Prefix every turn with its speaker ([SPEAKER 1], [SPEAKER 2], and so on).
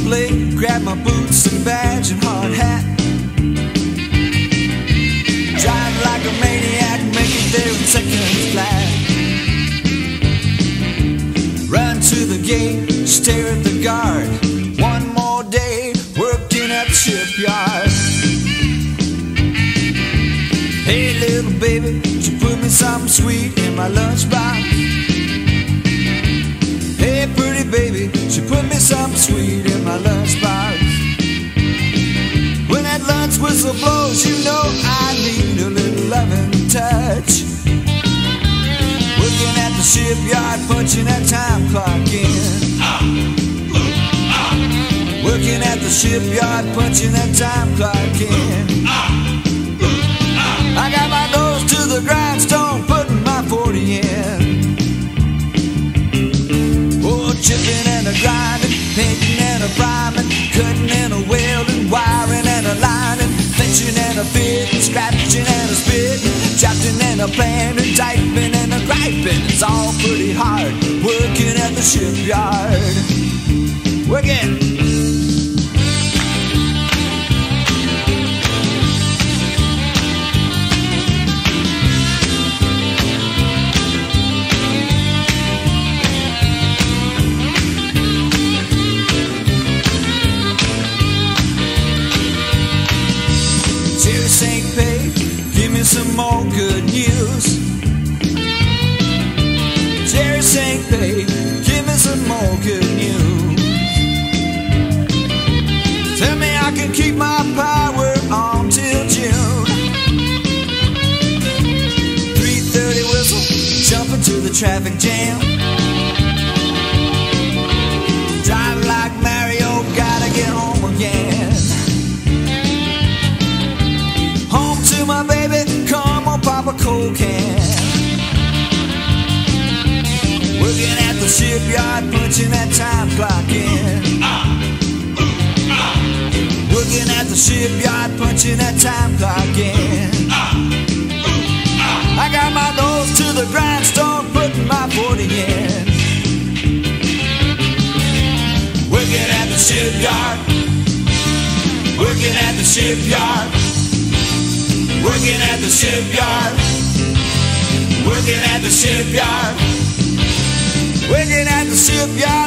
[SPEAKER 1] plate, grab my boots and badge and hard hat. Drive like a maniac, make it there in seconds flat. Run to the gate, stare at the guard. One more day, working at the shipyard. Hey little baby, would you put me something sweet in my lunchbox? Hey pretty baby, would you put me something sweet in my lunchbox? When that lunch whistle blows, you know I need a little loving touch. Working at the shipyard, punching that time clock in. Working at the shipyard, punching that time clock in. I got my nose to the grindstone, putting my 40 in. Oh, chipping and a grinding, painting and a priming, cutting and a welding, wiring and a lining, fetching and a fitting, scratching and a spitting, chopping and a planning, typing and a griping. It's all pretty hard, working at the shipyard. Working. Give me some more good news. Jerry St. Pay, give me some more good news. Tell me I can keep my power on till June. 3:30 whistle, jump into the traffic jam. Drive like Mario, gotta get home again. My baby, come on, pop a cold can. Working at the shipyard, punching that time clock in. Working at the shipyard, punching that time clock in. I got my nose to the grindstone, putting my 40 in. Working at the shipyard. Working at the shipyard. Working at the shipyard. Working at the shipyard. Working at the shipyard.